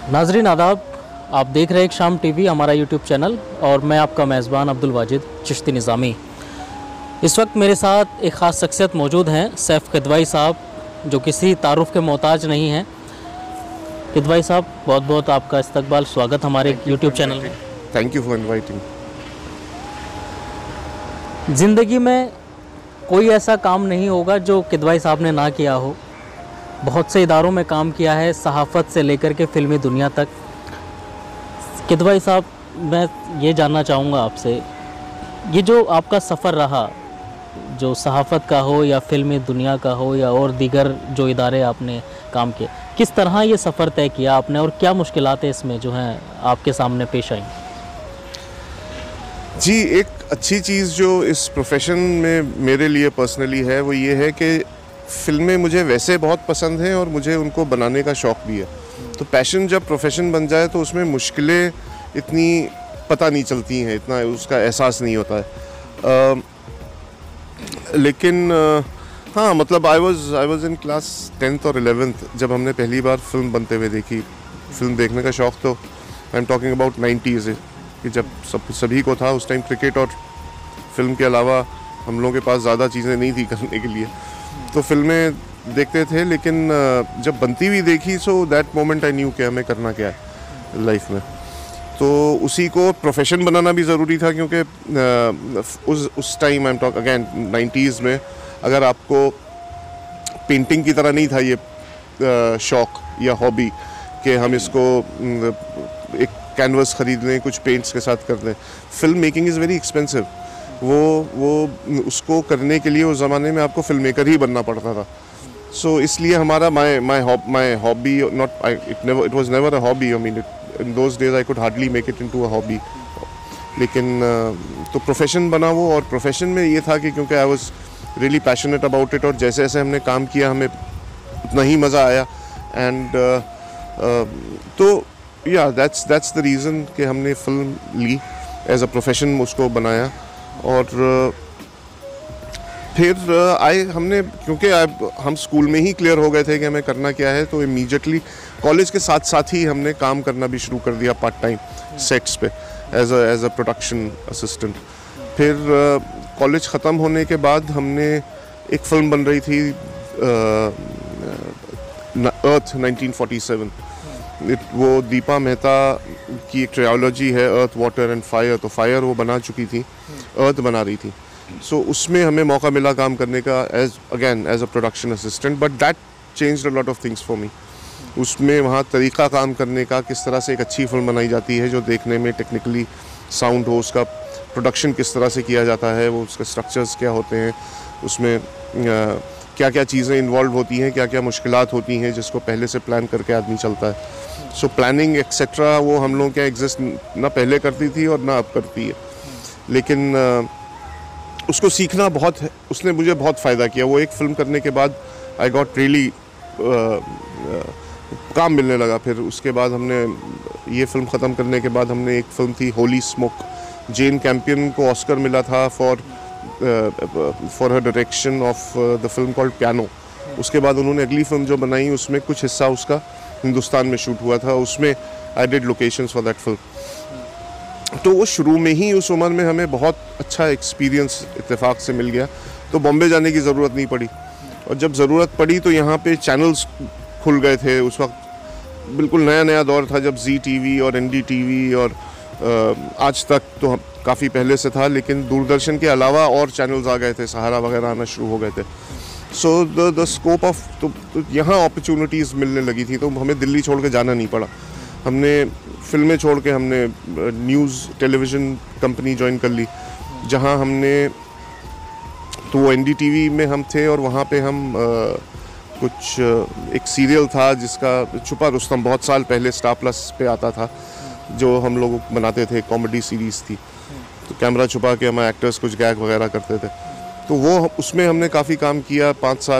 नाजरीन आदाब, आप देख रहे हैं एक शाम टीवी, हमारा यूट्यूब चैनल, और मैं आपका मेज़बान अब्दुल वाजिद चिश्ती निज़ामी। इस वक्त मेरे साथ एक ख़ास शख्सियत मौजूद हैं, सैफ किदवाई साहब, जो किसी तारुफ के मोहताज नहीं हैं। किदवाई साहब, बहुत बहुत आपका इस्तकबाल, स्वागत हमारे यूट्यूब चैनल में। Thank you for inviting. ज़िंदगी में कोई ऐसा काम नहीं होगा जो किदवाई साहब ने ना किया हो। बहुत से इदारों में काम किया है, सहाफ़त से लेकर के फ़िल्मी दुनिया तक। किदवाई साहब, मैं ये जानना चाहूँगा आपसे, ये जो आपका सफ़र रहा, जो सहाफ़त का हो या फ़िल्मी दुनिया का हो या और दीगर जो इदारे आपने काम किए, किस तरह ये सफ़र तय किया आपने और क्या मुश्किलातें इसमें जो हैं आपके सामने पेश आईं? जी, एक अच्छी चीज़ जो इस प्रोफेशन में मेरे लिए पर्सनली है वो ये है कि फ़िल्में मुझे वैसे बहुत पसंद हैं और मुझे उनको बनाने का शौक़ भी है। तो पैशन जब प्रोफेशन बन जाए तो उसमें मुश्किलें इतनी पता नहीं चलती हैं, इतना उसका एहसास नहीं होता है। लेकिन हाँ, मतलब I was in class 10th और 11th जब हमने पहली बार फिल्म बनते हुए देखी। फिल्म देखने का शौक़ तो I am talking about 90s कि जब सभी को था। उस टाइम क्रिकेट और फिल्म के अलावा हम लोगों के पास ज़्यादा चीज़ें नहीं थी करने के लिए, तो फिल्में देखते थे। लेकिन जब बनती हुई देखी, so that moment I knew कि हमें करना क्या है लाइफ में। तो उसी को प्रोफेशन बनाना भी ज़रूरी था, क्योंकि उस time I am talk again 90s में, अगर आपको पेंटिंग की तरह नहीं था ये शौक़ या हॉबी कि हम इसको एक कैनवस ख़रीद लें, कुछ पेंट्स के साथ कर दें। Film making is very expensive. वो उसको करने के लिए उस ज़माने में आपको फिल्म मेकर ही बनना पड़ता था। सो इसलिए हमारा my hobby not it was never a hobby. I mean in those days I could hardly make it into a hobby. लेकिन तो प्रोफेशन बना वो, और प्रोफेशन में ये था कि क्योंकि I was really passionate about it, और जैसे जैसे हमने काम किया हमें उतना ही मज़ा आया। एंड तो या दैट्स द रीज़न कि हमने फिल्म ली एज अ प्रोफेशन, उसको बनाया। और फिर हमने, क्योंकि हम स्कूल में ही क्लियर हो गए थे कि हमें करना क्या है, तो इमीडिएटली कॉलेज के साथ साथ ही हमने काम करना भी शुरू कर दिया पार्ट टाइम सेट्स पे एज अ प्रोडक्शन असिस्टेंट। फिर कॉलेज ख़त्म होने के बाद हमने एक फ़िल्म बन रही थी अर्थ 1947। वो दीपा मेहता की एक ट्रायोलॉजी है, अर्थ वाटर एंड फायर। तो फायर वो बना चुकी थी, अर्थ बना रही थी। सो उसमें हमें मौका मिला काम करने का as a production assistant, but that changed a lot of things for me. उसमें वहाँ तरीक़ा काम करने का, किस तरह से एक अच्छी फिल्म बनाई जाती है जो देखने में टेक्निकली साउंड हो, उसका प्रोडक्शन किस तरह से किया जाता है, वो उसके स्ट्रक्चर्स क्या होते हैं, उसमें क्या क्या चीज़ें इन्वॉल्व होती हैं, क्या क्या मुश्किलात होती हैं, जिसको पहले से प्लान करके आदमी चलता है। सो प्लानिंग एक्सेट्रा वो हम लोग क्या एग्जिस्ट ना पहले करती थी और ना अब करती है। लेकिन उसको सीखना उसने मुझे बहुत फ़ायदा किया। वो एक फ़िल्म करने के बाद आई गॉट रियली काम मिलने लगा। फिर उसके बाद हमने ये फ़िल्म ख़त्म करने के बाद हमने एक फ़िल्म थी होली स्मोक, जेन कैंपियन को ऑस्कर मिला था for her direction of the film called Piano. उसके बाद उन्होंने अगली फिल्म जो बनाई उसमें कुछ हिस्सा उसका हिंदुस्तान में शूट हुआ था। उसमें I did locations for that film. तो वो शुरू में ही उस उम्र में हमें बहुत अच्छा एक्सपीरियंस इत्तेफाक से मिल गया, तो बॉम्बे जाने की ज़रूरत नहीं पड़ी। और जब ज़रूरत पड़ी तो यहाँ पे चैनल्स खुल गए थे। उस वक्त बिल्कुल नया नया दौर था जब जी टीवी और NDTV और आज तक तो काफ़ी पहले से था, लेकिन दूरदर्शन के अलावा और चैनल्स आ गए थे, सहारा वगैरह आना शुरू हो गए थे। सो द स्कोप ऑफ तो यहाँ अपॉर्चुनिटीज़ मिलने लगी थी, तो हमें दिल्ली छोड़ के जाना नहीं पड़ा। हमने फिल्में छोड़ के हमने न्यूज़ टेलीविज़न कंपनी ज्वाइन कर ली, जहाँ हमने तो वो NDTV में हम थे, और वहाँ पे हम कुछ एक सीरियल था जिसका छुपा रुस्तम, बहुत साल पहले स्टार प्लस पे आता था, जो हम लोग बनाते थे, कॉमेडी सीरीज़ थी। तो कैमरा छुपा के हम एक्टर्स कुछ गैग वगैरह करते थे। तो वो उसमें हमने काफ़ी काम किया।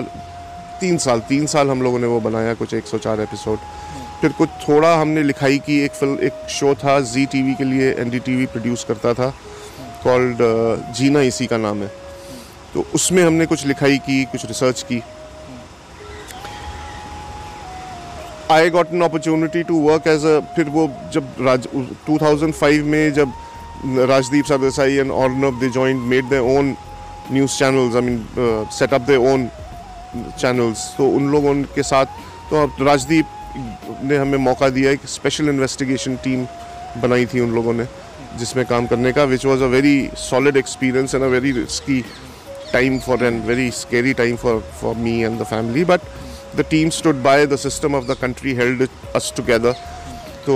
3 साल हम लोगों ने वो बनाया, कुछ 104 एपिसोड। फिर कुछ थोड़ा हमने लिखाई की। एक शो था जी टीवी के लिए, NDTV प्रोड्यूस करता था, कॉल्ड जीना इसी का नाम है। तो उसमें हमने कुछ लिखाई की, कुछ रिसर्च की। I got an opportunity to work as a, फिर वो जब 2005 में जब Rajdeep Sardesai and Arnab they joined made their own news channels, I mean set up their own channels, तो उन लोगों के साथ तो अब राजदीप ने हमें मौका दिया, एक स्पेशल इन्वेस्टिगेशन टीम बनाई थी उन लोगों ने जिसमें काम करने का, which was a very solid experience and a very risky time for and very scary time for me and the family, but the team stood by, the system of the country held us together. So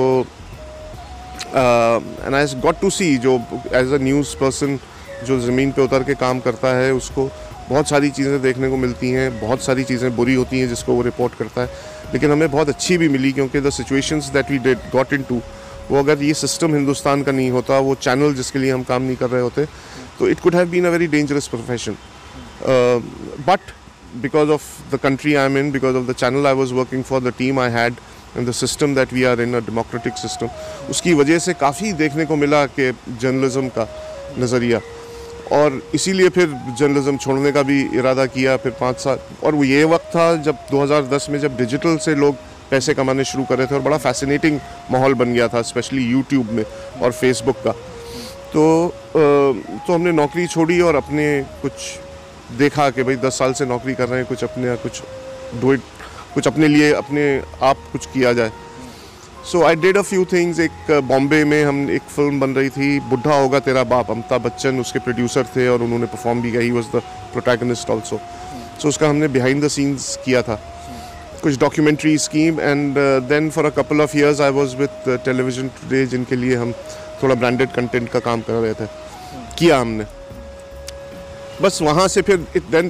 and I got to see जो as a news person जो ज़मीन पे उतर के काम करता है उसको बहुत सारी चीज़ें देखने को मिलती हैं, बहुत सारी चीज़ें बुरी होती हैं जिसको वो रिपोर्ट करता है, लेकिन हमें बहुत अच्छी भी मिली क्योंकि the situations that we did got into, वो अगर ये सिस्टम हिंदुस्तान का नहीं होता, वो चैनल जिसके लिए हम काम नहीं कर रहे होते, तो it could have been a very dangerous profession. But because of the country I'm in, because of the channel I was working for, the team I had and the system that we are in, a democratic system, उसकी वजह से काफ़ी देखने को मिला कि journalism का नज़रिया, और इसीलिए फिर जर्नलिज्म छोड़ने का भी इरादा किया फिर 5 साल। और वो ये वक्त था जब 2010 में जब डिजिटल से लोग पैसे कमाने शुरू कर रहे थे और बड़ा फैसिनेटिंग माहौल बन गया था, स्पेशली यूट्यूब में और फेसबुक का। तो हमने नौकरी छोड़ी और अपने कुछ देखा कि भाई 10 साल से नौकरी कर रहे हैं, कुछ अपने लिए अपने आप कुछ किया जाए। So I did a few things. एक बॉम्बे में हम एक फिल्म बन रही थी, बुढ़ा होगा तेरा बाप, अमिताभ बच्चन उसके प्रोड्यूसर थे और उन्होंने परफॉर्म भी किया, he was the protagonist also. So उसका हमने बिहाइंड द सीन्स किया था, कुछ documentary scheme, and then for a couple of years I was with Television Today, जिनके लिए हम थोड़ा ब्रांडेड कंटेंट का काम कर रहे थे, किया हमने। बस वहाँ से फिर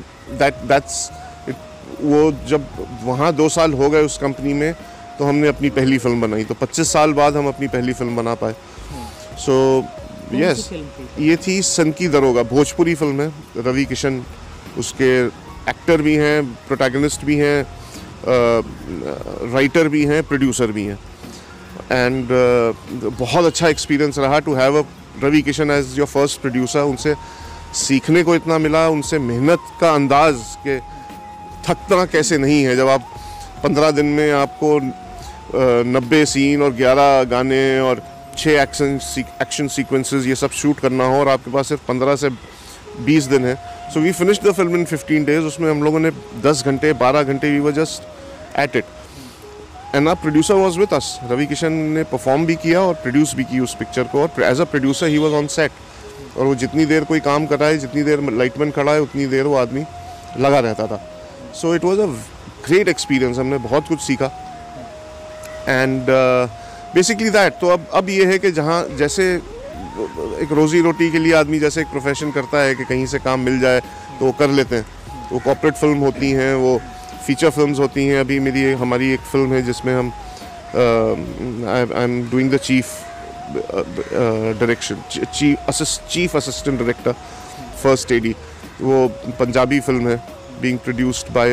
वो जब वहाँ 2 साल हो गए उस कंपनी में, तो हमने अपनी पहली फिल्म बनाई, तो 25 साल बाद हम अपनी पहली फिल्म बना पाए। सो यस, ये थी सन की दरोगा, भोजपुरी फिल्म है, रवि किशन उसके एक्टर भी हैं, प्रोटैगनिस्ट भी हैं, राइटर भी हैं, प्रोड्यूसर भी हैं, एंड बहुत अच्छा एक्सपीरियंस रहा to have a Ravi Kishan as your first producer. उनसे सीखने को इतना मिला, उनसे मेहनत का अंदाज के थकना कैसे नहीं है, जब आप 15 दिन में आपको 90 सीन और 11 गाने और 6 एक्शन सीक्वेंसेस ये सब शूट करना हो और आपके पास सिर्फ 15 से 20 दिन है। So we finished the film in 15 days. उसमें हम लोगों ने 10 घंटे 12 घंटे we were just at it, and our producer was with us. Ravi Kishan ने परफॉर्म भी किया और प्रोड्यूस भी की उस पिक्चर को, और as a producer he was on set, और वो जितनी देर कोई काम कर रहा है, जितनी देर लाइटमैन खड़ा है, उतनी देर वो आदमी लगा रहता था। So it was a great experience, हमने बहुत कुछ सीखा, एंड बेसिकली दैट। तो अब ये है कि जहाँ जैसे एक रोज़ी रोटी के लिए आदमी जैसे एक प्रोफेशन करता है कि कहीं से काम मिल जाए तो वो कर लेते हैं, वो कॉर्पोरेट फिल्म होती हैं, वो फीचर फिल्म्स होती हैं। अभी हमारी एक फिल्म है जिसमें हम I am doing the chief direction, chief assistant director, first AD. वो पंजाबी फिल्म है, being produced by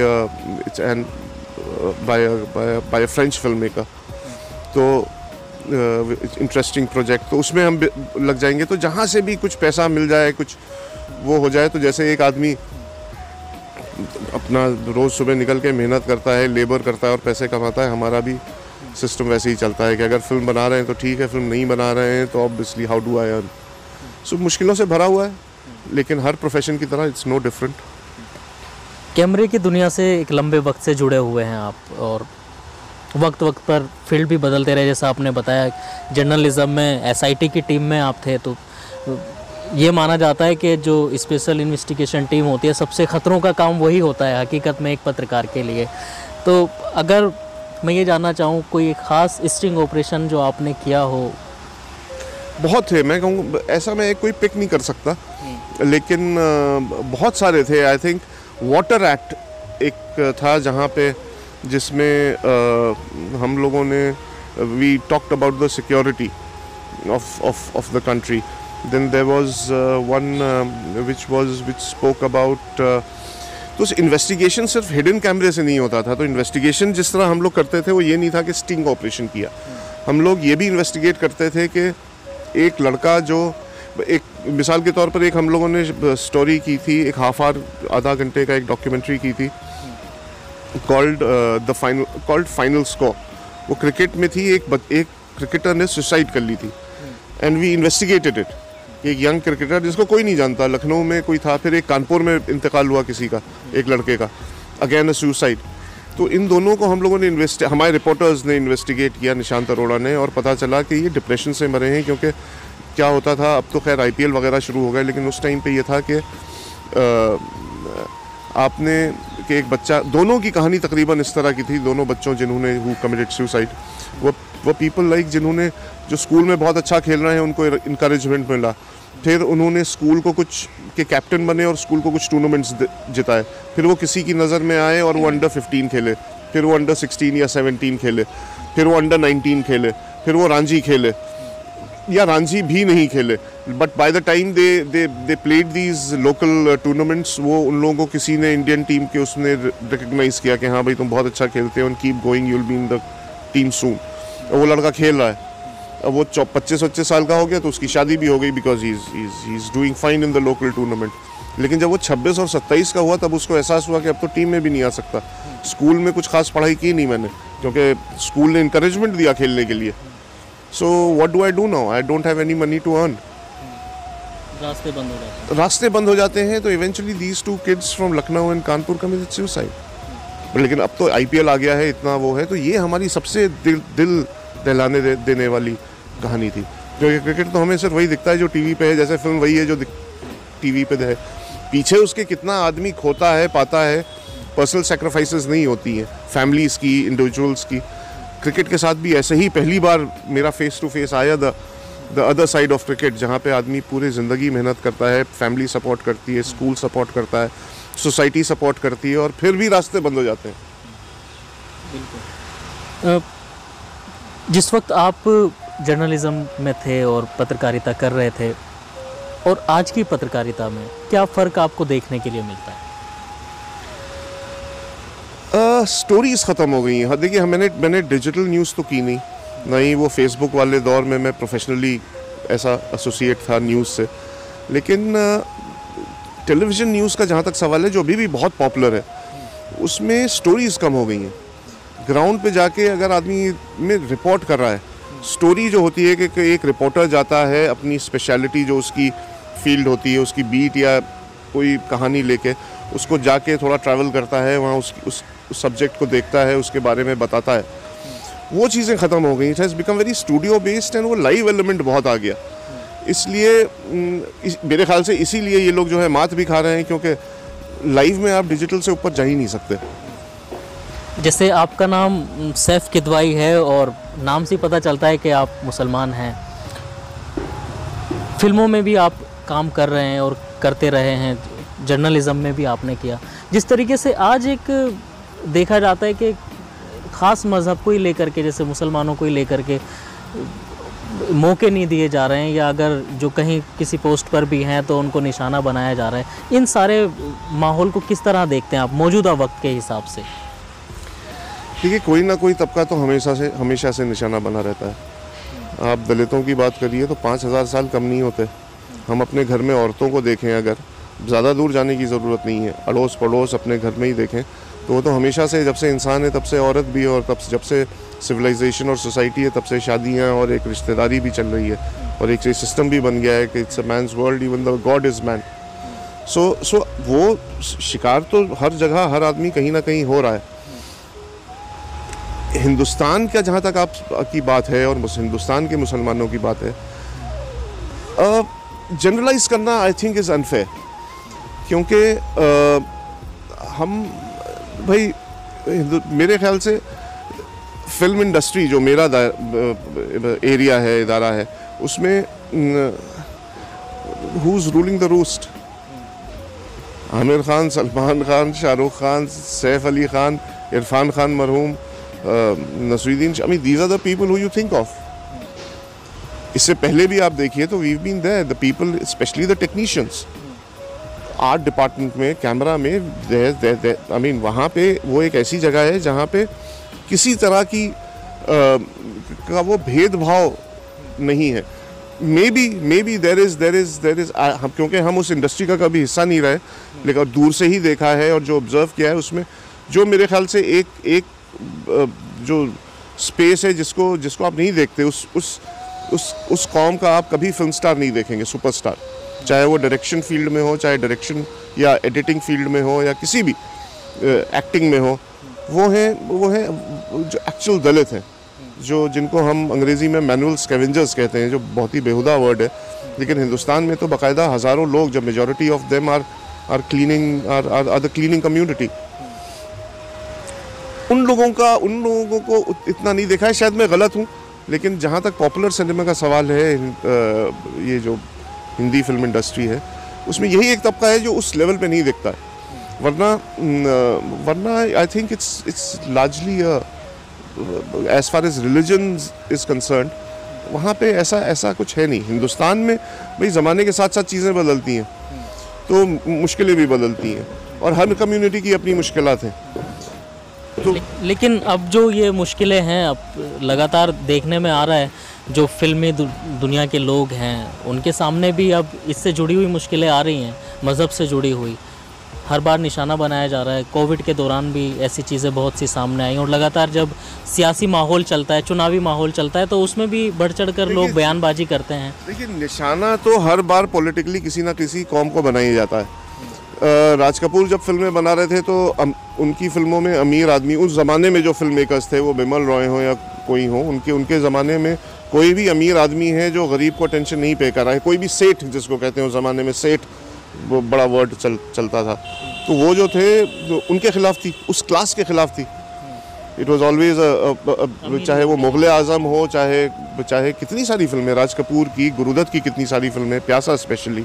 a French filmmaker, तो इंटरेस्टिंग प्रोजेक्ट, तो उसमें हम लग जाएंगे। तो जहाँ से भी कुछ पैसा मिल जाए, कुछ वो हो जाए, तो जैसे एक आदमी अपना रोज़ सुबह निकल के मेहनत करता है, लेबर करता है और पैसे कमाता है, हमारा भी सिस्टम वैसे ही चलता है कि अगर फिल्म बना रहे हैं तो ठीक है, फिल्म नहीं बना रहे हैं तो obviously how do I earn. So मुश्किलों से भरा हुआ है, लेकिन हर प्रोफेशन की तरह इट्स नो डिफरेंट। कैमरे की दुनिया से एक लंबे वक्त से जुड़े हुए हैं आप, और वक्त वक्त पर फील्ड भी बदलते रहे। जैसा आपने बताया, जर्नलिज्म में एसआईटी की टीम में आप थे, तो ये माना जाता है कि जो स्पेशल इन्वेस्टिगेशन टीम होती है, सबसे ख़तरों का काम वही होता है हकीकत में एक पत्रकार के लिए। तो अगर मैं ये जानना चाहूँ, कोई ख़ास स्टिंग ऑपरेशन जो आपने किया हो? बहुत थे, मैं कहूँ ऐसा मैं कोई पिक नहीं कर सकता, लेकिन बहुत सारे थे। आई थिंक वाटर एक्ट एक था जहाँ पे, जिसमें हम लोगों ने we talked about the security of the country. Then there was one which spoke about, तो इन्वेस्टिगेशन सिर्फ हिडन कैमरे से नहीं होता था। तो इन्वेस्टिगेशन जिस तरह हम लोग करते थे वो ये नहीं था कि स्टिंग ऑपरेशन किया, हम लोग ये भी इन्वेस्टिगेट करते थे कि एक लड़का जो, एक मिसाल के तौर पर एक हम लोगों ने स्टोरी की थी, एक हाफ आवर आधा घंटे का एक डॉक्यूमेंट्री की थी, कॉल्ड फाइनल स्कोर। वो क्रिकेट में थी। एक क्रिकेटर ने सुसाइड कर ली थी एंड वी इन्वेस्टिगेटेड इट। एक यंग क्रिकेटर जिसको कोई नहीं जानता, लखनऊ में कोई था, फिर एक कानपुर में इंतकाल हुआ किसी का, एक लड़के का, अगेन अ सुसाइड। तो इन दोनों को हम लोगों ने हमारे रिपोर्टर्स ने इन्वेस्टिगेट किया, निशांत अरोड़ा ने, और पता चला कि ये डिप्रेशन से मरे हैं। क्योंकि क्या होता था, अब तो खैर IPL वगैरह शुरू हो गए, लेकिन उस टाइम पे ये था कि आपने कि एक बच्चा, दोनों की कहानी तकरीबन इस तरह की थी, दोनों बच्चों जिन्होंने हु कमिटेड सुसाइड, वो पीपल लाइक जिन्होंने, जो स्कूल में बहुत अच्छा खेल रहे हैं, उनको इनकरेजमेंट मिला, फिर उन्होंने स्कूल को कुछ के कैप्टन बने और स्कूल को कुछ टूर्नामेंट्स जिताए, फिर वो किसी की नज़र में आए और वो अंडर 15 खेले, फिर वो अंडर 16 या 17 खेले, फिर वो अंडर 19 खेले, फिर वो रांझी खेले, या रांझी भी नहीं खेले, but by the time they played these local tournaments, वो उन लोगों को किसी ने इंडियन टीम के उसने रिकग्नाइज़ किया कि हाँ भाई तुम बहुत अच्छा खेलते हो, and keep going, you will be in the team soon. वो लड़का खेल रहा है, अब वो 25-25 साल का हो गया, तो उसकी शादी भी हो गई, because he is doing fine in the local tournament. लेकिन जब वो 26 और 27 का हुआ, तब उसको एहसास हुआ कि अब तो टीम में भी नहीं आ सकता। स्कूल में कुछ खास पढ़ाई की नहीं मैंने, क्योंकि स्कूल ने इंकरेजमेंट दिया खेलने के लिए। So what do I do now? I don't have any money to earn. रास्ते बंद हो जाते हैं, तो eventually these 2 kids from Lucknow and Kanpur committed suicide. लेकिन अब तो IPL आ गया है, इतना वो है, तो ये हमारी सबसे दिल दहलाने देने वाली कहानी थी। क्योंकि क्रिकेट तो हमें सिर्फ वही दिखता है जो टीवी पे है, जैसे फिल्म वही है जो टीवी पे है, पीछे उसके कितना आदमी खोता है, पाता है, पर्सनल सेक्रीफाइसेस नहीं होती हैं, फैमिलीज़ की, इंडिविजुअल्स की। क्रिकेट के साथ भी ऐसे ही पहली बार मेरा फेस टू फेस आया the other side of cricket, जहाँ पे आदमी पूरी ज़िंदगी मेहनत करता है, फैमिली सपोर्ट करती है, स्कूल सपोर्ट करता है, सोसाइटी सपोर्ट करती है, और फिर भी रास्ते बंद हो जाते हैं। बिल्कुल। जिस वक्त आप जर्नलिज्म में थे और पत्रकारिता कर रहे थे, और आज की पत्रकारिता में क्या फ़र्क आपको देखने के लिए मिलता है? स्टोरीज़ ख़त्म हो गई हैं। देखिए, मैंने डिजिटल न्यूज़ तो की नहीं वो फेसबुक वाले दौर में मैं प्रोफेशनली ऐसा एसोसिएट था न्यूज़ से, लेकिन टेलीविज़न न्यूज़ का जहाँ तक सवाल है, जो अभी भी बहुत पॉपुलर है, उसमें स्टोरीज़ कम हो गई हैं। ग्राउंड पे जाके अगर आदमी में रिपोर्ट कर रहा है, स्टोरी जो होती है कि एक रिपोर्टर जाता है, अपनी स्पेशलिटी जो उसकी फील्ड होती है, उसकी बीट या कोई कहानी लेके उसको जाके थोड़ा ट्रैवल करता है, वहाँ उस सब्जेक्ट को देखता है, उसके बारे में बताता है, वो चीज़ें ख़त्म हो गई। It has become very studio based, and वो लाइव एलिमेंट बहुत आ गया। इसलिए मेरे ख्याल से इसीलिए ये लोग जो है मात भी खा रहे हैं, क्योंकि लाइव में आप डिजिटल से ऊपर जा ही नहीं सकते। जैसे आपका नाम सैफ किदवाई है, और नाम से पता चलता है कि आप मुसलमान हैं, फिल्मों में भी आप काम कर रहे हैं और करते रहे हैं, जर्नलिज़म में भी आपने किया। जिस तरीके से आज एक देखा जाता है कि ख़ास मज़हब को ही लेकर के, जैसे मुसलमानों को ही लेकर के मौके नहीं दिए जा रहे हैं, या अगर जो कहीं किसी पोस्ट पर भी हैं तो उनको निशाना बनाया जा रहा है, इन सारे माहौल को किस तरह देखते हैं आप मौजूदा वक्त के हिसाब से? देखिए, कोई ना कोई तबका तो हमेशा से निशाना बना रहता है। आप दलितों की बात करिए तो 5000 साल कम नहीं होते। हम अपने घर में औरतों को देखें, अगर ज़्यादा दूर जाने की ज़रूरत नहीं है, अड़ोस पड़ोस अपने घर में ही देखें, तो वो तो हमेशा से, जब से इंसान है तब से औरत भी, और जब से सिविलाइजेशन और सोसाइटी है तब से शादियाँ और एक रिश्तेदारी भी चल रही है, और एक सिस्टम भी बन गया है कि it's a man's world, even the god is man. So वो शिकार तो हर जगह हर आदमी कहीं ना कहीं हो रहा है। हिंदुस्तान का जहाँ तक आप की बात है, और हिंदुस्तान के मुसलमानों की बात है, जनरलाइज करना आई थिंक इज़ अनफेयर, क्योंकि हम भाई मेरे ख्याल से फिल्म इंडस्ट्री जो मेरा एरिया है, इदारा है, उसमें who is ruling the roost? Aamir Khan, Salman Khan, Shahrukh Khan, Saif Ali Khan, Irfan Khan मरहूम, Naseeruddin, I mean these are the people who you think of. इससे पहले भी आप देखिए तो we have been there, the people, specially the technicians, art department में, कैमरा में, आई मीन वहाँ पे वो एक ऐसी जगह है जहाँ पे किसी तरह की का वो भेदभाव नहीं है। मे बी देर इज़ क्योंकि हम उस इंडस्ट्री का कभी हिस्सा नहीं रहे, लेकिन दूर से ही देखा है और जो ऑब्जर्व किया है, उसमें जो मेरे ख्याल से एक जो स्पेस है जिसको आप नहीं देखते। उस कौम का आप कभी फिल्म स्टार नहीं देखेंगे, सुपरस्टार, चाहे वो डायरेक्शन फील्ड में हो, चाहे डायरेक्शन या एडिटिंग फील्ड में हो, या किसी भी एक्टिंग में हो। वो हैं जो एक्चुअल दलित हैं, जिनको हम अंग्रेज़ी में मैनुअल स्कैवेंजर्स कहते हैं, जो बहुत ही बेहुदा वर्ड है, लेकिन हिंदुस्तान में तो बाकायदा हज़ारों लोग, जब majority of them are the cleaning community, उन लोगों को इतना नहीं देखा है। शायद मैं गलत हूँ, लेकिन जहाँ तक पॉपुलर सिनेमा का सवाल है, ये जो हिंदी फिल्म इंडस्ट्री है, उसमें यही एक तबका है जो उस लेवल पे नहीं दिखता है। वरना I think it's largely as far as religion is concern, वहाँ पे ऐसा कुछ है नहीं। हिंदुस्तान में भाई ज़माने के साथ साथ चीज़ें बदलती हैं, तो मुश्किलें भी बदलती हैं, और हर कम्युनिटी की अपनी मुश्किलात हैं। तो लेकिन अब जो ये मुश्किलें हैं, अब लगातार देखने में आ रहा है, जो फिल्मी दुनिया के लोग हैं उनके सामने भी अब इससे जुड़ी हुई मुश्किलें आ रही हैं, मज़हब से जुड़ी हुई। हर बार निशाना बनाया जा रहा है। कोविड के दौरान भी ऐसी चीज़ें बहुत सी सामने आई, और लगातार जब सियासी माहौल चलता है, चुनावी माहौल चलता है, तो उसमें भी बढ़ चढ़ कर लोग बयानबाजी करते हैं। देखिए, निशाना तो हर बार पॉलिटिकली किसी ना किसी कौम को बनाया जाता है। राज कपूर जब फिल्में बना रहे थे, तो उनकी फिल्मों में अमीर आदमी, उस ज़माने में जो फिल्म मेकर्स थे, वो बिमल रॉय हो या कोई हो, उनके ज़माने में कोई भी अमीर आदमी है जो गरीब को अटेंशन नहीं पे कर रहा है, कोई भी सेठ जिसको कहते हैं, उस ज़माने में सेठ वो बड़ा वर्ड चलता था, तो वो जो थे जो उनके खिलाफ थी, उस क्लास के खिलाफ थी। इट वॉज ऑलवेज, चाहे वो मुग़ल आज़म हो, चाहे कितनी सारी फिल्में, राज कपूर की, गुरुदत्त की कितनी सारी फिल्में, प्यासा स्पेशली,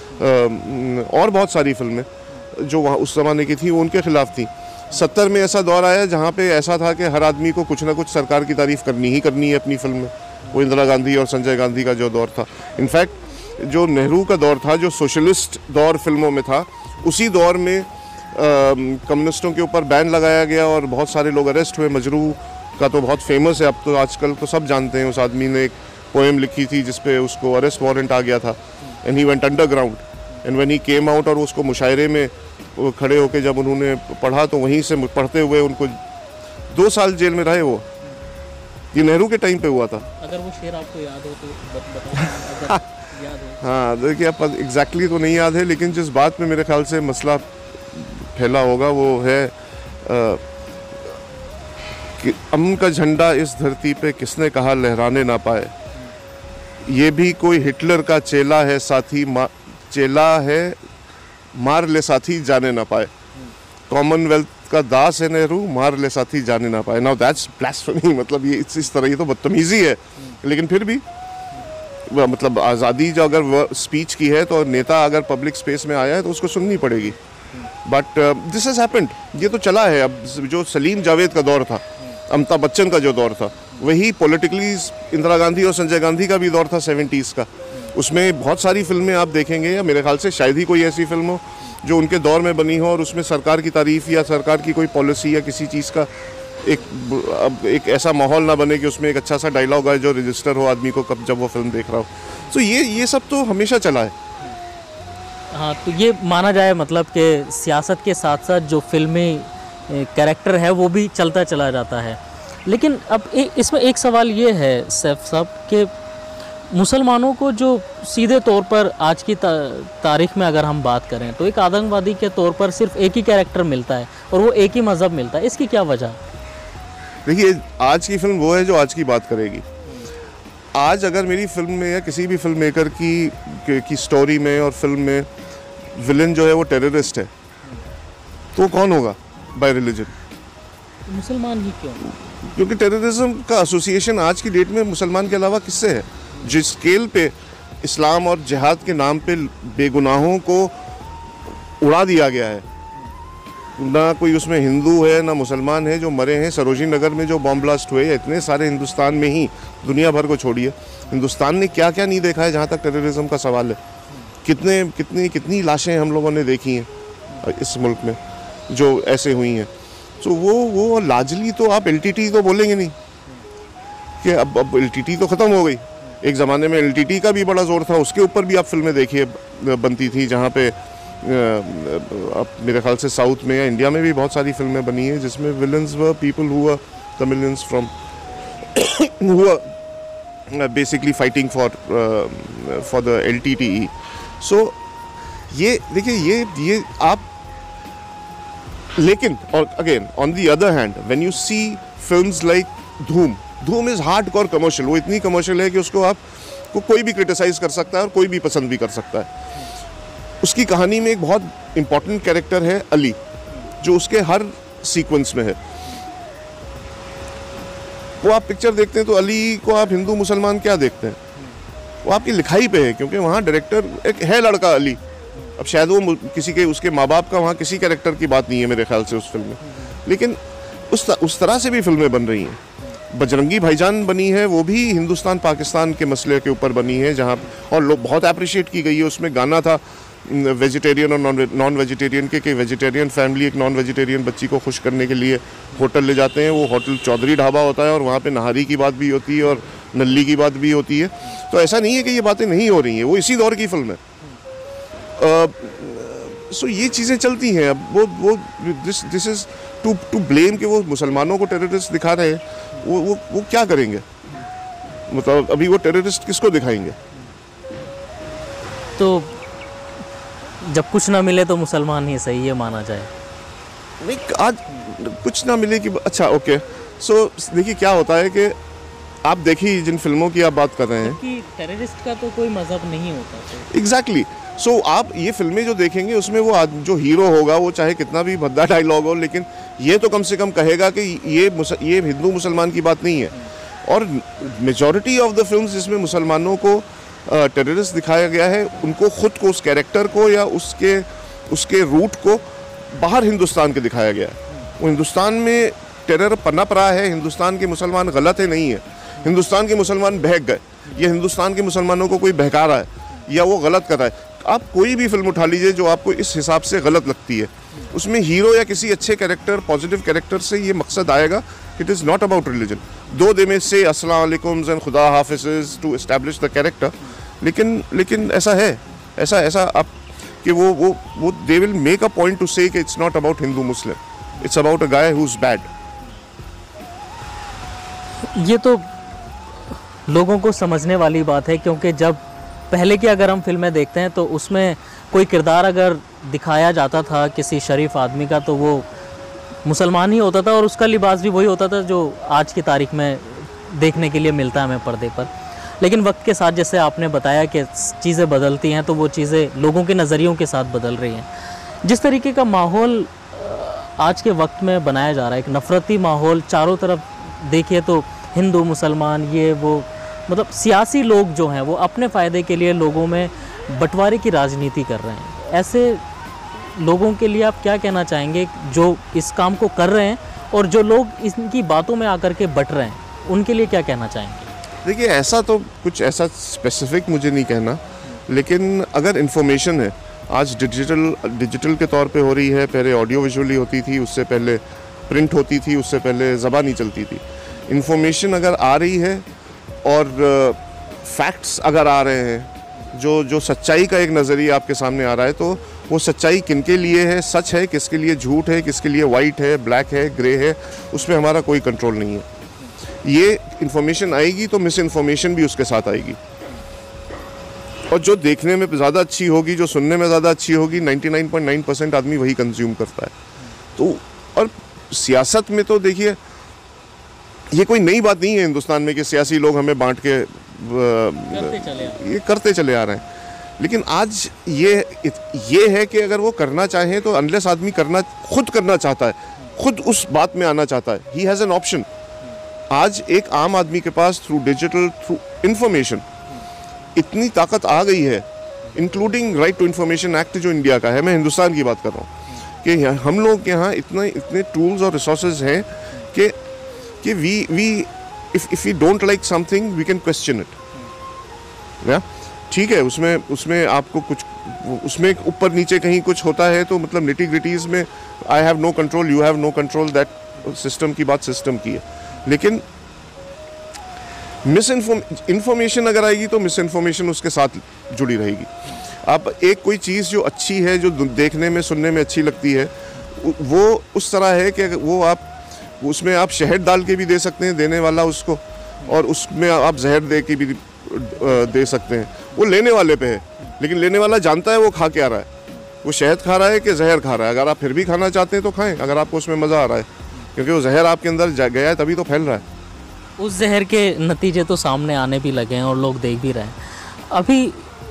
और बहुत सारी फिल्में जो वहाँ उस ज़माने की थी, वो उनके खिलाफ थी। 70 में ऐसा दौर आया जहाँ पे ऐसा था कि हर आदमी को कुछ ना कुछ सरकार की तारीफ़ करनी ही करनी है अपनी फिल्म में। वो इंदिरा गांधी और संजय गांधी का जो दौर था, इनफैक्ट जो नेहरू का दौर था, जो सोशलिस्ट दौर फिल्मों में था, उसी दौर में कम्युनिस्टों के ऊपर बैन लगाया गया और बहुत सारे लोग अरेस्ट हुए। मजरू का तो बहुत फेमस है, अब तो आजकल तो सब जानते हैं। उस आदमी ने एक पोएम लिखी थी जिसपे उसको अरेस्ट वारंट आ गया था, and he went underground, and when he came out, और उसको मुशायरे में खड़े होकर जब उन्होंने पढ़ा, तो वहीं से पढ़ते हुए उनको 2 साल जेल में रहे। वो ये नेहरू के टाइम पे हुआ था। अगर वो शेर आपको याद हो तो बताइए। हाँ, देखिए, अब एग्जैक्टली तो नहीं याद है, लेकिन जिस बात में मेरे ख्याल से मसला फैला होगा वो है कि अमन का झंडा इस धरती पे किसने कहा लहराने ना पाए, ये भी कोई हिटलर का चेला है साथी, चेला है मार ले साथी जाने ना पाए। कॉमनवेल्थ का दास है नेहरू, मार ले साथी जाने ना पाए। नाउ दैट्स ब्लास्फेमी, मतलब ये इस तरह, ये तो बदतमीजी है, लेकिन फिर भी मतलब आज़ादी जो अगर स्पीच की है, तो नेता अगर पब्लिक स्पेस में आया है तो उसको सुननी पड़ेगी। बट दिस हैज़ हैपेंड, ये तो चला है। अब जो सलीम जावेद का दौर था, अमिताभ बच्चन का जो दौर था, वही पॉलिटिकली इंदिरा गांधी और संजय गांधी का भी दौर था 70s का। उसमें बहुत सारी फिल्में आप देखेंगे, या मेरे ख्याल से शायद ही कोई ऐसी फिल्म हो जो उनके दौर में बनी हो और उसमें सरकार की तारीफ़ या सरकार की कोई पॉलिसी या किसी चीज़ का एक ऐसा माहौल ना बने कि उसमें एक अच्छा सा डायलॉग आए जो रजिस्टर हो आदमी को कब जब वो फिल्म देख रहा हो। तो ये सब तो हमेशा चला है। हाँ, तो ये माना जाए मतलब कि सियासत के साथ साथ जो फिल्मी कैरेक्टर है वो भी चलता चला जाता है। लेकिन अब इसमें एक सवाल ये है सैफ साहब कि मुसलमानों को जो सीधे तौर पर आज की तारीख में अगर हम बात करें, तो एक आतंकवादी के तौर पर सिर्फ एक ही कैरेक्टर मिलता है और वो एक ही मज़हब मिलता है। इसकी क्या वजह? देखिए, आज की फिल्म वो है जो आज की बात करेगी। आज अगर मेरी फिल्म में या किसी भी फिल्म मेकर की स्टोरी में और फिल्म में विलन जो है वो टेररिस्ट है, तो कौन होगा? बाय रिलीजन मुसलमान ही क्यों? क्योंकि टेररिज्म का एसोसिएशन आज की डेट में मुसलमान के अलावा किससे है? जिस स्केल पे इस्लाम और जिहाद के नाम पे बेगुनाहों को उड़ा दिया गया है, ना कोई उसमें हिंदू है ना मुसलमान है जो मरे हैं। सरोजिनी नगर में जो बॉम्ब ब्लास्ट हुए, इतने सारे हिंदुस्तान में ही, दुनिया भर को छोड़िए, हिंदुस्तान ने क्या क्या नहीं देखा है जहाँ तक टेररिज्म का सवाल है। कितनी लाशें हम लोगों ने देखी हैं इस मुल्क में जो ऐसे हुई हैं। तो वो लार्जली तो आप एलटीटी तो बोलेंगे नहीं कि अब एलटीटी तो ख़त्म हो गई। एक ज़माने में एलटीटी का भी बड़ा ज़ोर था, उसके ऊपर भी आप फिल्में देखिए बनती थी, जहाँ पे अब मेरे ख्याल से साउथ में या इंडिया में भी बहुत सारी फिल्में बनी हैं जिसमें villains were people who were Tamilians from who are basically fighting for the LTTE. So ये देखिए ये आप, लेकिन और again on the other hand when you see films like Dhoom is hardcore commercial, वो इतनी कमर्शियल है कि उसको आप को कोई भी क्रिटिसाइज कर सकता है और कोई भी पसंद भी कर सकता है। उसकी कहानी में एक बहुत इंपॉर्टेंट कैरेक्टर है अली, जो उसके हर सीक्वेंस में है। वो आप पिक्चर देखते हैं तो अली को आप हिंदू मुसलमान क्या देखते हैं, वो आपकी लिखाई पे है, क्योंकि वहाँ डायरेक्टर एक है लड़का अली। अब शायद वो किसी के उसके माँ बाप का वहाँ किसी कैरेक्टर की बात नहीं है मेरे ख्याल से उस फिल्म में, लेकिन उस तरह से भी फिल्में बन रही हैं। बजरंगी भाईजान बनी है, वो भी हिंदुस्तान पाकिस्तान के मसले के ऊपर बनी है, जहाँ और लोग बहुत अप्रिशिएट की गई है। उसमें गाना था वेजिटेरियन और नॉन वेजिटेरियन के, वेजिटेरियन फैमिली एक नॉन वेजिटेरियन बच्ची को खुश करने के लिए होटल ले जाते हैं। वो होटल चौधरी ढाबा होता है और वहाँ पे नहारी की बात भी होती है और नल्ली की बात भी होती है। तो ऐसा नहीं है कि ये बातें नहीं हो रही हैं, वो इसी दौर की फिल्म है। सो ये चीज़ें चलती हैं। अब वो दिस इज़ टू ब्लेम कि वो मुसलमानों को टेररिस्ट दिखा रहे हैं, वो क्या करेंगे? मतलब अभी वो टेररिस्ट किसको दिखाएंगे? तो जब कुछ ना मिले तो मुसलमान ही सही, ये माना जाए। नहीं, आज कुछ ना मिले कि अच्छा ओके। सो देखिए क्या होता है कि आप देखिए जिन फिल्मों की आप बात कर रहे हैं कि टेररिस्ट का तो कोई मजहब नहीं होता। एग्जैक्टली। सो आप ये फिल्में जो देखेंगे उसमें वो जो हीरो होगा वो चाहे कितना भी भद्दा डायलॉग हो, लेकिन ये तो कम से कम कहेगा कि ये हिंदू मुसलमान की बात नहीं है। और मेजॉरिटी ऑफ द फिल्म्स जिसमें मुसलमानों को टेररिस्ट दिखाया गया है, उनको खुद को, उस कैरेक्टर को या उसके रूट को बाहर हिंदुस्तान के दिखाया गया है। वो हिंदुस्तान में टेरर पनप रहा है, हिंदुस्तान के मुसलमान गलत है नहीं है, हिंदुस्तान के मुसलमान बहक गए, या हिंदुस्तान के मुसलमानों को कोई बहका रहा है या वो गलत कर रहा है। आप कोई भी फिल्म उठा लीजिए जो आपको इस हिसाब से गलत लगती है, उसमें हीरो या किसी अच्छे कैरेक्टर, पॉजिटिव कैरेक्टर से ये मकसद आएगा कि it is not about religion. Though they में से अस्सलाम वालेकुम एंड खुदा हाफिज़ टू एस्टैब्लिश द कैरेक्टर, लेकिन ऐसा है, ऐसा आप कि वो they will make a point to say that it's not about Hindu Muslim, it's about a guy who is bad. ये तो लोगों को समझने वाली बात है, क्योंकि जब पहले की अगर हम फिल्में देखते हैं तो उसमें कोई किरदार अगर दिखाया जाता था किसी शरीफ आदमी का तो वो मुसलमान ही होता था और उसका लिबास भी वही होता था जो आज की तारीख में देखने के लिए मिलता है हमें पर्दे पर। लेकिन वक्त के साथ जैसे आपने बताया कि चीज़ें बदलती हैं, तो वो चीज़ें लोगों के नज़रियों के साथ बदल रही हैं। जिस तरीके का माहौल आज के वक्त में बनाया जा रहा है, एक नफ़रती माहौल चारों तरफ देखिए तो हिंदू मुसलमान ये वो, मतलब सियासी लोग जो हैं वो अपने फ़ायदे के लिए लोगों में बंटवारे की राजनीति कर रहे हैं। ऐसे लोगों के लिए आप क्या कहना चाहेंगे जो इस काम को कर रहे हैं और जो लोग इनकी बातों में आकर के बट रहे हैं, उनके लिए क्या कहना चाहेंगे? देखिए ऐसा तो कुछ ऐसा स्पेसिफिक मुझे नहीं कहना, लेकिन अगर इन्फॉर्मेशन है आज डिजिटल के तौर पे हो रही है, पहले ऑडियो विजुअली होती थी, उससे पहले प्रिंट होती थी, उससे पहले ज़बानी चलती थी। इन्फॉर्मेशन अगर आ रही है और फैक्ट्स अगर आ रहे हैं, जो सच्चाई का एक नज़रिया आपके सामने आ रहा है, तो वो सच्चाई किनके लिए है, सच है, किसके लिए झूठ है, किसके लिए वाइट है, ब्लैक है, ग्रे है, उसमें हमारा कोई कंट्रोल नहीं है। ये इन्फॉर्मेशन आएगी तो मिस इन्फॉर्मेशन भी उसके साथ आएगी, और जो देखने में ज़्यादा अच्छी होगी, जो सुनने में ज़्यादा अच्छी होगी, 99.9% आदमी वही कंज्यूम करता है। तो और सियासत में तो देखिए ये कोई नई बात नहीं है हिंदुस्तान में कि सियासी लोग हमें बांट के करते चले आ रहे हैं, लेकिन आज ये है कि अगर वो करना चाहें तो अनलेस आदमी खुद करना चाहता है, खुद उस बात में आना चाहता है, ही हैज़ एन ऑप्शन। आज एक आम आदमी के पास थ्रू डिजिटल, थ्रू इंफॉर्मेशन इतनी ताकत आ गई है, including right to information act जो इंडिया का है, मैं हिंदुस्तान की बात कर रहा हूँ, कि हम लोग के यहाँ इतने टूल्स और रिसोर्सेज हैं कि if we don't like something we can question it, या ठीक है, उसमें आपको कुछ उसमें ऊपर नीचे कहीं कुछ होता है तो मतलब निटी ग्रिटीज में I have no control, you have no control, that system की बात सिस्टम की है। लेकिन इंफॉर्मेशन अगर आएगी तो मिस इन्फॉर्मेशन उसके साथ जुड़ी रहेगी। आप एक कोई चीज़ जो अच्छी है, जो देखने में सुनने में अच्छी लगती है, वो उस तरह है कि वो आप उसमें आप शहद डाल के भी दे सकते हैं, देने वाला उसको, और उसमें आप जहर दे के भी दे सकते हैं। वो लेने वाले पे है, लेकिन लेने वाला जानता है वो खा के आ रहा है, वो शहद खा रहा है कि जहर खा रहा है। अगर आप फिर भी खाना चाहते हैं तो खाएं, अगर आपको उसमें मज़ा आ रहा है, क्योंकि वो जहर आपके अंदर गया है तभी तो फैल रहा है। उस जहर के नतीजे तो सामने आने भी लगे हैं और लोग देख भी रहे हैं।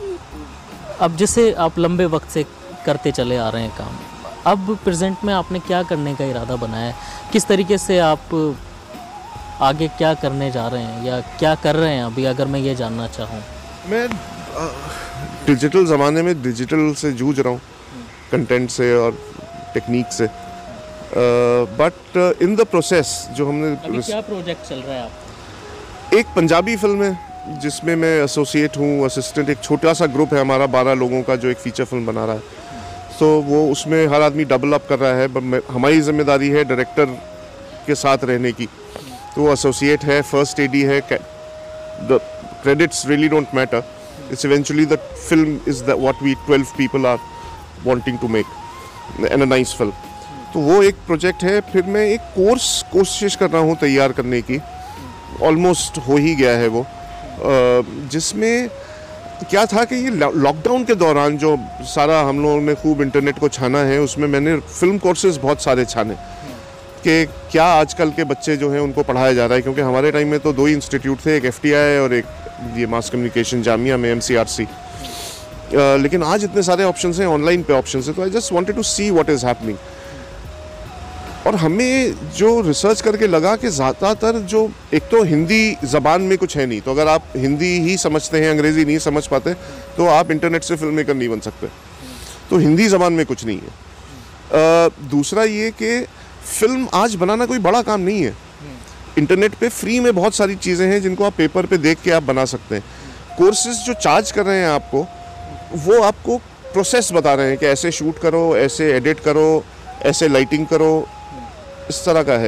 अब जैसे आप लंबे वक्त से करते चले आ रहे हैं काम, अब प्रेजेंट में आपने क्या करने का इरादा बनाया है? किस तरीके से आप आगे क्या करने जा रहे हैं या क्या कर रहे हैं अभी, अगर मैं ये जानना चाहूँ? मैं डिजिटल ज़माने में डिजिटल से जूझ रहा हूँ, कंटेंट से और टेक्निक से, बट इन द प्रोसेस जो हमने अभी क्या प्रोजेक्ट चल रहा है आपका? एक पंजाबी फिल्म है जिसमें मैं एसोसिएट हूँ, असिस्टेंट। एक छोटा सा ग्रुप है हमारा 12 लोगों का जो एक फीचर फिल्म बना रहा है। तो वो उसमें हर आदमी डबल अप कर रहा है, हमारी जिम्मेदारी है डायरेक्टर के साथ रहने की। तो वो एसोसिएट है, फर्स्ट एडी है, the credits really don't matter, it's eventually the film is the what we 12 people are wanting to make and a nice film. तो वो एक प्रोजेक्ट है। फिर मैं एक कोर्स कोशिश कर रहा हूँ तैयार करने की, ऑलमोस्ट हो ही गया है वो, जिसमें क्या था कि ये लॉकडाउन के दौरान जो सारा हम लोगों ने खूब इंटरनेट को छाना है, उसमें मैंने फिल्म कोर्सेज बहुत सारे छाने कि क्या आजकल के बच्चे जो हैं उनको पढ़ाया जा रहा है। क्योंकि हमारे टाइम में तो 2 ही इंस्टीट्यूट थे, एक FTI और एक ये मास कम्युनिकेशन जामिया में MCRC, लेकिन आज इतने सारे ऑप्शंस हैं, ऑनलाइन पे ऑप्शंस हैं। तो I just wanted to see what is happening. और हमें जो रिसर्च करके लगा कि ज़्यादातर जो, एक तो हिंदी ज़बान में कुछ है नहीं, तो अगर आप हिंदी ही समझते हैं, अंग्रेज़ी नहीं समझ पाते, तो आप इंटरनेट से फिल्म मेकर नहीं बन सकते। तो हिंदी ज़बान में कुछ नहीं है। दूसरा ये कि फिल्म आज बनाना कोई बड़ा काम नहीं है। इंटरनेट पे फ्री में बहुत सारी चीज़ें हैं जिनको आप पेपर पे देख के आप बना सकते हैं। कोर्सेज जो चार्ज कर रहे हैं आपको, वो आपको प्रोसेस बता रहे हैं कि ऐसे शूट करो, ऐसे एडिट करो, ऐसे लाइटिंग करो, इस तरह का है।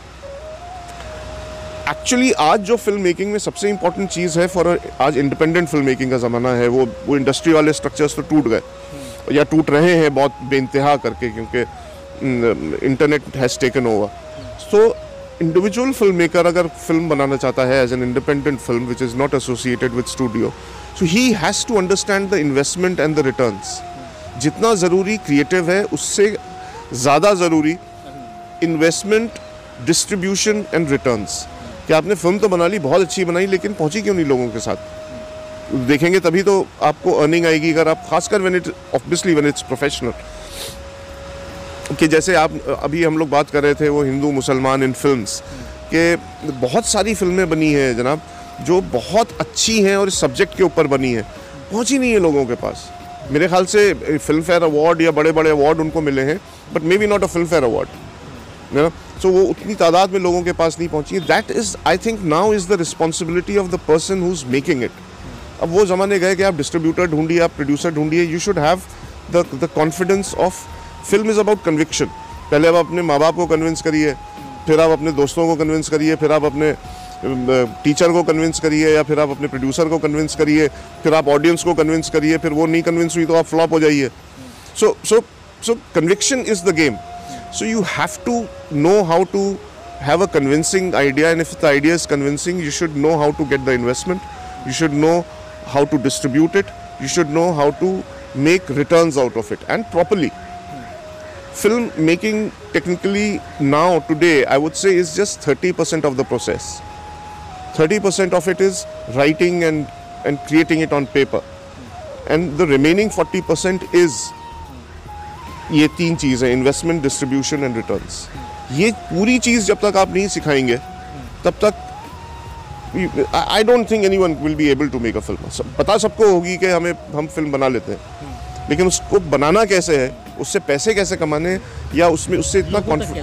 एक्चुअली आज जो फिल्म मेकिंग में सबसे इंपॉर्टेंट चीज़ है, आज इंडिपेंडेंट फिल्म मेकिंग का ज़माना है, वो इंडस्ट्री वाले स्ट्रक्चर्स तो टूट गए या टूट रहे हैं बहुत बेइंतहा करके, क्योंकि internet has taken over. So individual film maker अगर फिल्म बनाना चाहता है as an independent film which is not associated with studio, so he has to understand the investment and the returns. जितना ज़रूरी क्रिएटिव है, उससे ज़्यादा ज़रूरी इन्वेस्टमेंट, डिस्ट्रीब्यूशन एंड रिटर्न्स। कि आपने फिल्म तो बना ली, बहुत अच्छी बनाई, लेकिन पहुंची क्यों नहीं लोगों के साथ? देखेंगे तभी तो आपको अर्निंग आएगी। अगर आप, खासकर व्हेन इट्स प्रोफेशनल, कि जैसे आप अभी हम लोग बात कर रहे थे वो हिंदू मुसलमान इन फिल्म्स, कि बहुत सारी फिल्में बनी हैं जनाब जो बहुत अच्छी हैं और इस सब्जेक्ट के ऊपर बनी हैं, पहुंची नहीं है लोगों के पास। मेरे ख्याल से फिल्म फेयर अवार्ड या बड़े बड़े अवार्ड उनको मिले हैं, but may be not a Filmfare award, है ना। सो वो उतनी तादाद में लोगों के पास नहीं पहुंची। That is, I think now is the responsibility of the person who is making it. अब वो ज़माने गए कि आप डिस्ट्रीब्यूटर ढूंढिए, आप प्रोड्यूसर ढूंढिए। You should have the confidence of, film is about conviction. पहले आप अपने माँ बाप को कन्विंस करिए, फिर आप अपने दोस्तों को कन्विंस करिए, फिर आप अपने टीचर को कन्विंस करिए, या फिर आप अपने प्रोड्यूसर को कन्विंस करिए, फिर आप ऑडियंस को कन्विंस करिए, फिर वो नहीं कन्विंस हुई तो आप फ्लॉप हो जाइए। So conviction is the game. So you have to know how to have a convincing idea, and if the idea is convincing, you should know how to get the investment, you should know how to distribute it, you should know how to make returns out of it, and properly. Film making technically now today I would say is just 30% of the process. 30% of it is writing and creating it on paper, and the remaining 40% is ये 3 चीज़ें, investment, distribution and returns. ये पूरी चीज़ जब तक आप नहीं सिखाएंगे तब तक I don't think anyone will be able to make a film. पता सबको होगी कि हम फिल्म बना लेते हैं, लेकिन उसको बनाना कैसे है, उससे पैसे कैसे कमाने हैं, या उससे इतना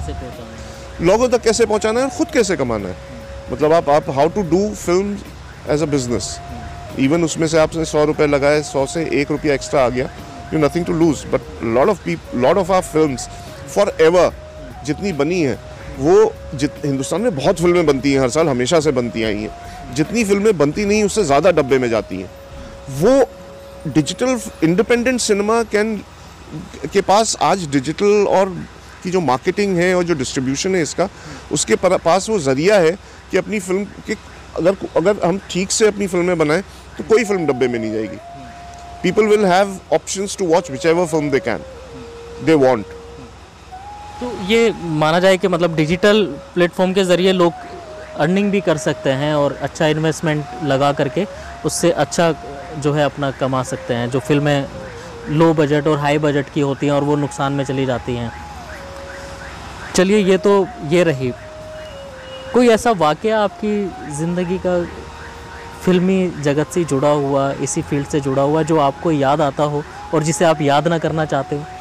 लोगों तक कैसे पहुँचाना है, और ख़ुद कैसे कमाना है। मतलब आप how to do film as a business. Even उसमें से आपने 100 रुपये लगाए, 100 से 1 रुपया एक्स्ट्रा आ गया, you nothing to lose. But lot of our films forever जितनी बनी है, वो हिंदुस्तान में बहुत फिल्में बनती हैं हर साल, हमेशा से बनती आई हैं। जितनी फिल्में बनती नहीं उससे ज़्यादा डब्बे में जाती हैं। वो डिजिटल इंडिपेंडेंट सिनेमा के पास आज डिजिटल और की जो मार्केटिंग है और जो डिस्ट्रीब्यूशन है इसका, उसके पास वो ज़रिया है कि अपनी फिल्म के अगर हम ठीक से अपनी फिल्में बनाएं तो कोई फिल्म डब्बे में नहीं जाएगी. People will have options to watch whichever film they want. तो ये माना जाए कि मतलब डिजिटल प्लेटफॉर्म के ज़रिए लोग अर्निंग भी कर सकते हैं और अच्छा इन्वेस्टमेंट लगा करके उससे अच्छा जो है अपना कमा सकते हैं. जो फिल्में लो बजट और हाई बजट की होती हैं और वो नुकसान में चली जाती हैं. चलिए ये तो ये रही. कोई ऐसा वाक़या आपकी ज़िंदगी का फिल्मी जगत से जुड़ा हुआ, इसी फील्ड से जुड़ा हुआ, जो आपको याद आता हो और जिसे आप याद ना करना चाहते हो?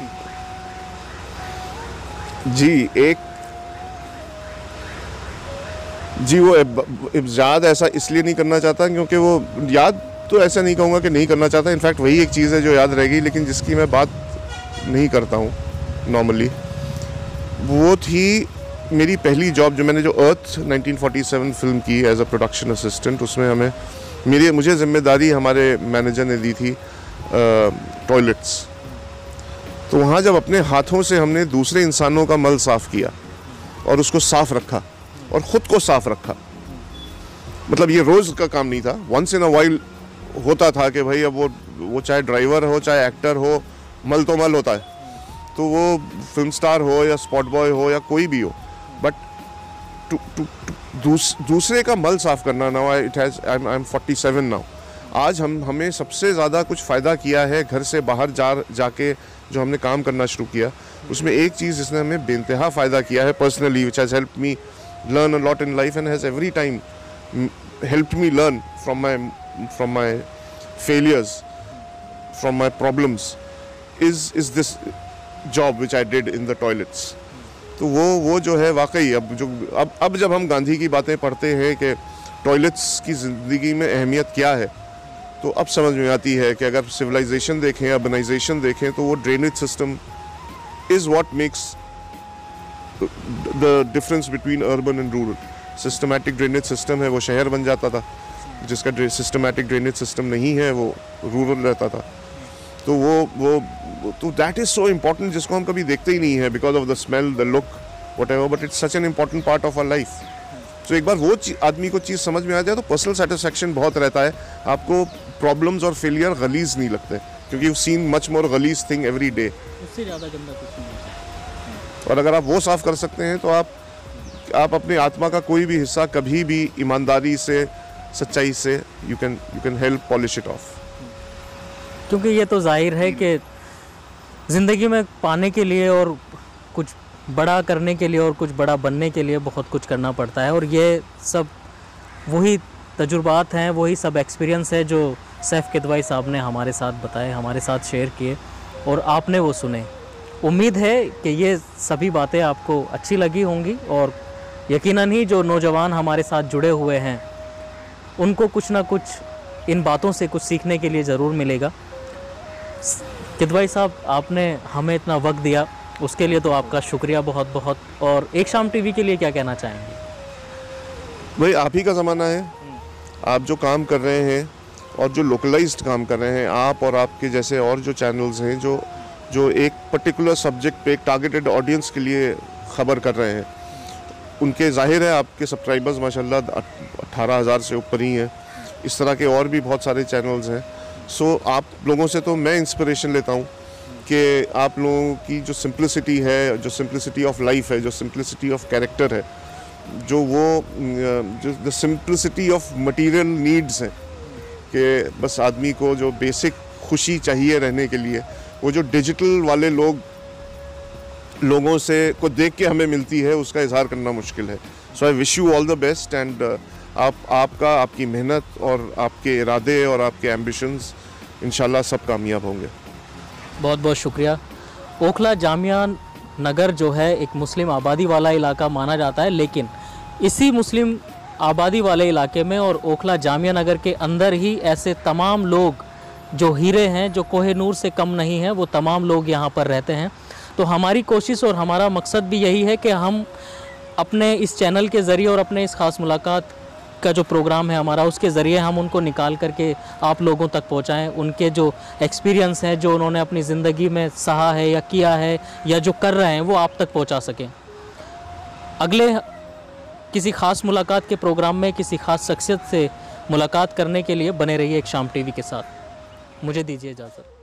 वो याद ऐसा इसलिए नहीं करना चाहता क्योंकि वो याद तो ऐसा नहीं कहूँगा कि नहीं करना चाहता. इनफैक्ट वही एक चीज़ है जो याद रहेगी, लेकिन जिसकी मैं बात नहीं करता हूँ नॉर्मली. वो थी मेरी पहली जॉब जो अर्थ 1947 फिल्म की एज अ प्रोडक्शन असिस्टेंट. उसमें मुझे जिम्मेदारी हमारे मैनेजर ने दी थी टॉयलेट्स. तो वहाँ जब अपने हाथों से हमने दूसरे इंसानों का मल साफ़ किया और उसको साफ़ रखा और ख़ुद को साफ़ रखा, मतलब ये रोज़ का काम नहीं था. वंस इन अ वाइल होता था कि भाई अब वो चाहे ड्राइवर हो चाहे एक्टर हो, मल तो मल होता है. तो वो फिल्म स्टार हो या स्पॉट बॉय हो या कोई भी हो, बट दूसरे का मल साफ़ करना नाउ आई एम 47 नाउ. आज हमें सबसे ज़्यादा कुछ फ़ायदा किया है घर से बाहर जाके जो हमने काम करना शुरू किया. उसमें एक चीज़ जिसने हमें बेइंतहा फ़ायदा किया है personally, which has helped me learn a lot in life and has every time helped me learn from my failures, from my problems, is this job which I did in the toilets. तो वो जो है वाकई अब जब हम गांधी की बातें पढ़ते हैं कि टॉयलेट्स की ज़िंदगी में अहमियत क्या है, तो अब समझ में आती है कि अगर सिविलाइजेशन देखें, अर्बनाइजेशन देखें, तो वो drainage system is what makes the difference between urban and rural. Systematic drainage system है वो शहर बन जाता था, जिसका systematic drainage system नहीं है वो rural रहता था. तो वो that is so important, जिसको हम कभी देखते ही नहीं है because of the smell, the look, whatever, but it's such an important part of our life. So एक बार वो आदमी को चीज़ समझ में आ जाए तो पर्सनल सेटिस्फेक्शन बहुत रहता है. आपको प्रॉब्लम्स और फेलियर गलीज नहीं लगते क्योंकि you've seen much more गलीज thing every day. उससे ज़्यादा गंदा कुछ नहीं. और अगर आप वो साफ़ कर सकते हैं तो आप अपनी आत्मा का कोई भी हिस्सा कभी भी ईमानदारी से, सच्चाई से you can help polish it off. क्योंकि ये तो जाहिर है कि ज़िंदगी में पाने के लिए और कुछ बड़ा करने के लिए और कुछ बड़ा बनने के लिए बहुत कुछ करना पड़ता है. और ये सब वही तजुर्बात हैं, वही सब एक्सपीरियंस है जो सैफ किदवाई साहब ने हमारे साथ बताए, हमारे साथ शेयर किए और आपने वो सुने. उम्मीद है कि ये सभी बातें आपको अच्छी लगी होंगी और यकीनन ही जो नौजवान हमारे साथ जुड़े हुए हैं उनको कुछ ना कुछ इन बातों से कुछ सीखने के लिए ज़रूर मिलेगा. किदवाई साहब, आपने हमें इतना वक्त दिया उसके लिए तो आपका शुक्रिया बहुत बहुत. और एक शाम टीवी के लिए क्या कहना चाहेंगे? भाई आप ही का ज़माना है. आप जो काम कर रहे हैं और जो लोकलाइज्ड काम कर रहे हैं, आप और आपके जैसे और जो चैनल्स हैं जो एक पर्टिकुलर सब्जेक्ट पे एक टारगेटेड ऑडियंस के लिए ख़बर कर रहे हैं, उनके ज़ाहिर है आपके सब्सक्राइबर्स माशाल्लाह 18,000 से ऊपर ही हैं. इस तरह के और भी बहुत सारे चैनल्स हैं. सो आप लोगों से तो मैं इंस्पिरेशन लेता हूँ कि आप लोगों की जो सिंप्लिसिटी है, जो सिंप्लिसिटी ऑफ लाइफ है, जो सिंप्लिसिटी ऑफ कैरेक्टर है, जो the simplicity of material needs हैं कि बस आदमी को जो बेसिक खुशी चाहिए रहने के लिए, वो जो डिजिटल वाले लोगों से को देख के हमें मिलती है, उसका इजहार करना मुश्किल है. So I wish you all the best and आपकी मेहनत और आपके इरादे और आपके एम्बिशंस इंशाल्लाह सब कामयाब होंगे. बहुत बहुत शुक्रिया. ओखला जामिया नगर जो है एक मुस्लिम आबादी वाला इलाका माना जाता है, लेकिन इसी मुस्लिम आबादी वाले इलाके में और ओखला जामिया नगर के अंदर ही ऐसे तमाम लोग जो हीरे हैं, जो कोहिनूर से कम नहीं हैं, वो तमाम लोग यहाँ पर रहते हैं. तो हमारी कोशिश और हमारा मकसद भी यही है कि हम अपने इस चैनल के ज़रिए और अपने इस ख़ास मुलाकात का जो प्रोग्राम है हमारा, उसके ज़रिए हम उनको निकाल करके आप लोगों तक पहुँचाएँ. उनके जो एक्सपीरियंस हैं, जो उन्होंने अपनी ज़िंदगी में सहा है या किया है या जो कर रहे हैं, वो आप तक पहुँचा सकें. अगले किसी खास मुलाकात के प्रोग्राम में किसी खास शख्सियत से मुलाकात करने के लिए बने रहिए एक शाम टीवी के साथ। मुझे दीजिए इजाज़त।